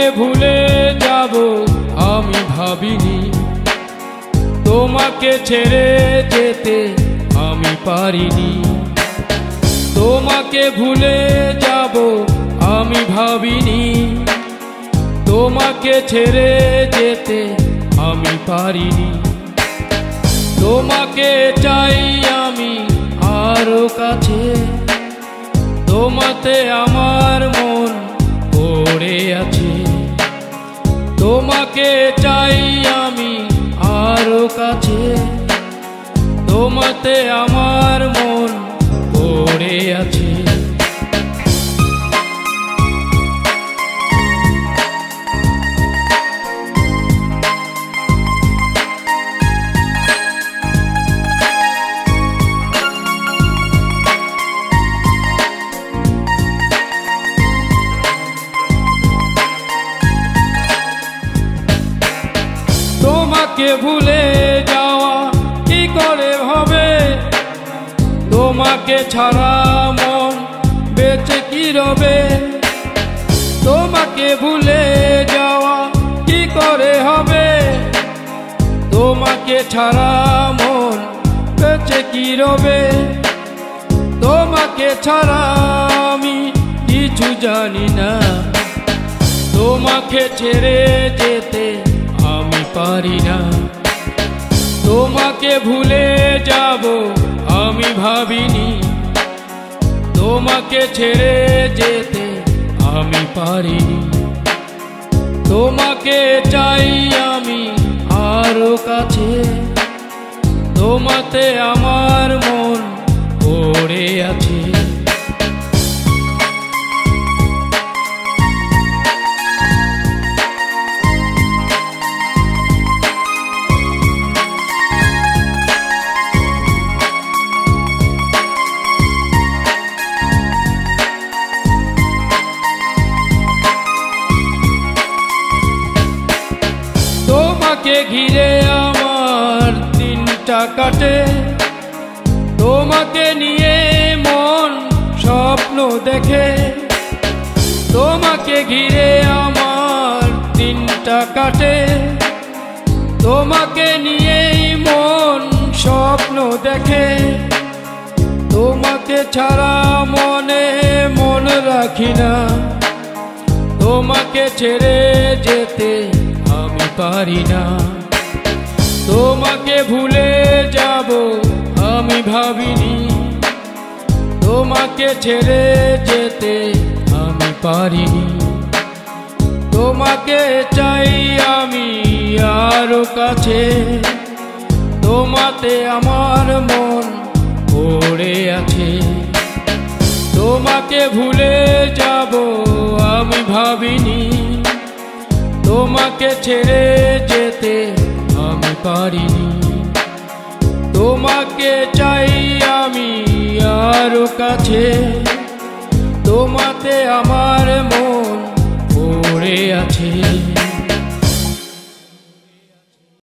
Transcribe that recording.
তোমাকে ভুলে যাব আমি ভাবিনি, তোমাকে ছেড়ে যেতে আমি পারিনি। তোমাকে ভুলে যাব আমি ভাবিনি, তোমাকে ছেড়ে যেতে আমি পারিনি। তোমাকে চাই আমি আরো কাছে, তোমাতে আমার মন পড়ে আছে। তোমাকে চাই আমি আরো কাছে, তোমাতে আমার মন পড়ে আছে। তোমাকে ভুলে যাওয়া কি করে হবে, তোমাকে ছাড়া মন বেঁচে কি রবে। তোমাকে ভুলে যাওয়া কি করে হবে, তোমাকে ছাড়া মন বেঁচে কি রবে। তোমাকে ছাড়া আমি কিছু জানি না, তোমাকে ছেড়ে যেতে আমি পারি না। তোমাকে ভুলে যাব আমি ভাবিনি, তোমাকে ছেড়ে যেতে আমি পারিনি। তোমাকে চাই আমি আরো কাছে, তোমাতে আমার মন পড়ে আছে। তোমাকে ঘিরে আমার দিনটা কাটে, তোমাকে নিয়ে মন স্বপ্ন দেখে। তোমাকে ঘিরে আমার দিনটা কাটে, তোমাকে নিয়ে মন স্বপ্ন দেখে। তোমাকে ছাড়া মনে মন রাখি না, তোমাকে ছেড়ে যেতে আমি পারি না। তোমাকে ভুলে যাব আমি ভাবিনি, তোমাকে ছেড়ে যেতে আমি পারিনি। তোমাকে চাই আমি আরো কাছে, তোমাতে আমার মন পড়ে আছে। তোমাকে ভুলে যাব আমি ভাবিনি, তোমাকে ছেড়ে যেতে আমি পারিনি। তোমাকে চাই আমি আরো কাছে, তোমাতে আমার মন পড়ে আছে।